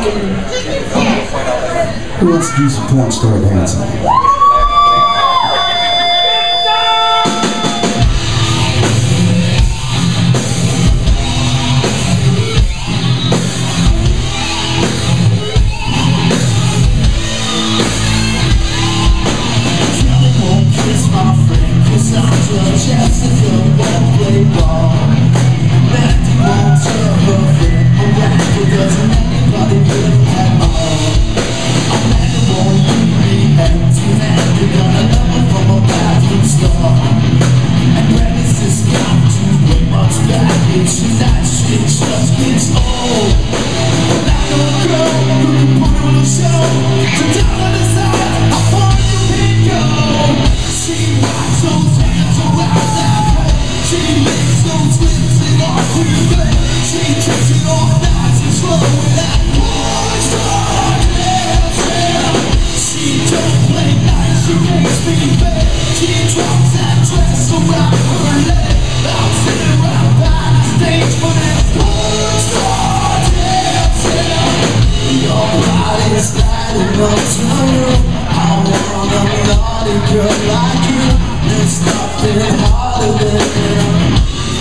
Who wants to do some porn star dancing? Girl like you, there's nothing harder than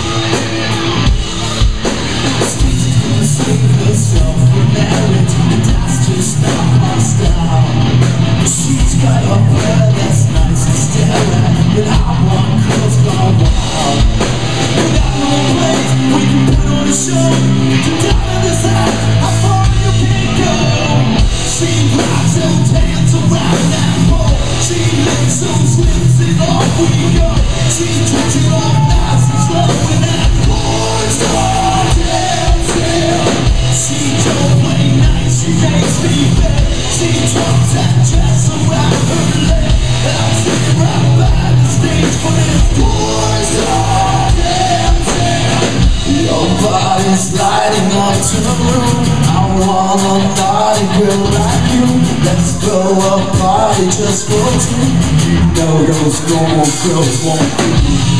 it's easy to save herself for marriage, and that's just not my style. She's got a hair that's nice to stare at, but I want girls gone wild. We got no place we can put on a show. To down in this house, how far you can go. She rocks and dance around that pole. She makes those lips and off we go. She drinks it all nice and slow and that porn star dancing. She don't play nice, she makes me bad. She drops that dress around her leg. I'm sitting right by the stage for this porn star dancing. Your body's lighting up to the room. I want a naughty girl like you. Let's go a party just for two. You know those normal girls won't do.